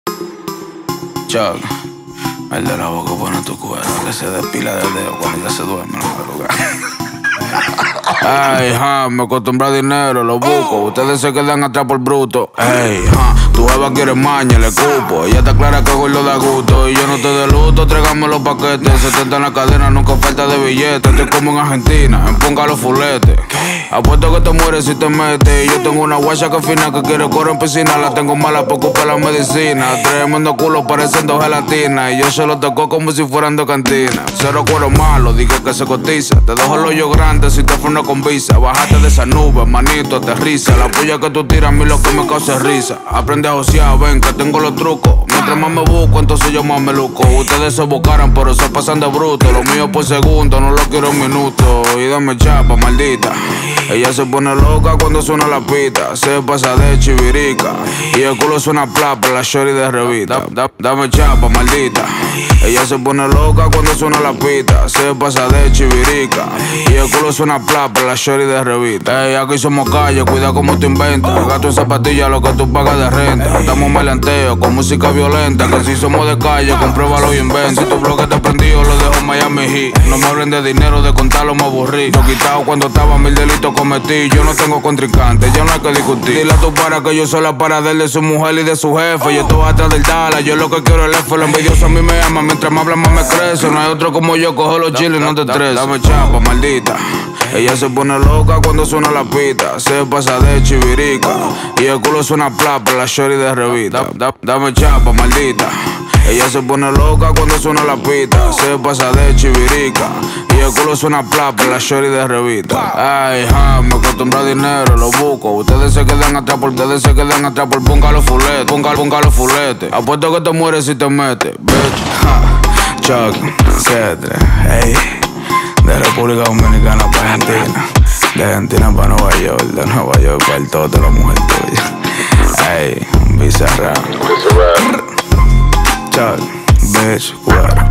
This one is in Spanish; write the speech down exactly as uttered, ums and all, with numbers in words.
Chuck, el de la boca pone tu cuero, que se despila de dedo cuando ya se duerme en la madrugada. Ey, ja, me acostumbro a dinero, lo busco. Ustedes se quedan atrás por bruto. Ey, ja, tu jeva quiere maña, le cupo. Ella está clara que gordo da gusto. Y yo no te de luto, tráigame los paquetes. setenta en la cadena, nunca falta de billetes. Estoy como en Argentina, en ponga los fuletes. Apuesto que te mueres si te metes. Y yo tengo una guacha que fina que quiere correr en piscina. La tengo mala por culpa la medicina. Tremendo culo pareciendo gelatina. Y yo se lo tocó como si fueran de cantina. Cero cuero malo, dije que se cotiza. Te dejo el hoyo grande si te freno con visa. Bájate de esa nube, manito, aterriza. La puya que tú tiras a mí lo que me causa es risa. Aprende a josear, ven que tengo los trucos. Mientras más me busco, entonces yo más me luco. Ustedes se buscaran, pero se pasan de bruto. Lo mío por segundo, no lo quiero en minutos. Y dame chapa, maldita. Ella se pone loca cuando suena la pita. Se pasa de chivirica. Y el culo suena plapa, la shorty de revista. Da, da, dame chapa, maldita. Ella se pone loca cuando suena la pita. Se pasa de chivirica. Y el culo suena plapa, la shorty de revista. Ey, aquí somos calle, cuida como te inventas. Gato en zapatillas, lo que tú pagas de renta. Estamos melanteos con música violenta. Que si somos de calle, compruébalo y inventa. Si tu bloque te prendido, lo dejo en Miami Heat. No me hablen de dinero, de contarlo me aburrí. Yo quitado cuando estaba mil delitos cometí. Yo no tengo contrincante, ya no hay que discutir. Dile a tu para que yo soy la para de él, de su mujer y de su jefe. Yo estoy atrás del Dala, yo lo que quiero es el F. Lo envidioso a mí me ama, mientras más habla más me crece. No hay otro como yo, cojo los chiles y no te estreses. Dame chapa, maldita. Ella se pone loca cuando suena la pita. Se pasa de chivirica. Y el culo suena plapa, la shorty de revista. Da, da, dame chapa, maldita. Ella se pone loca cuando suena la pita. Se pasa de chivirica. Y el culo suena plapa, la shorty de revista. Ay, ja, me acostumbro a dinero, lo busco. Ustedes se quedan atrás por, ustedes se quedan atrás por ponga los fuletes. Ponga, ponga los fuletes. Apuesto que te mueres si te metes, bitch. Ja, Chuck, etcétera. Ey. De República Dominicana para Argentina, de Argentina para Nueva York, de Nueva York para el todo de la mujer tuya. Ey, Bizarrap, Chuck, bitch, what?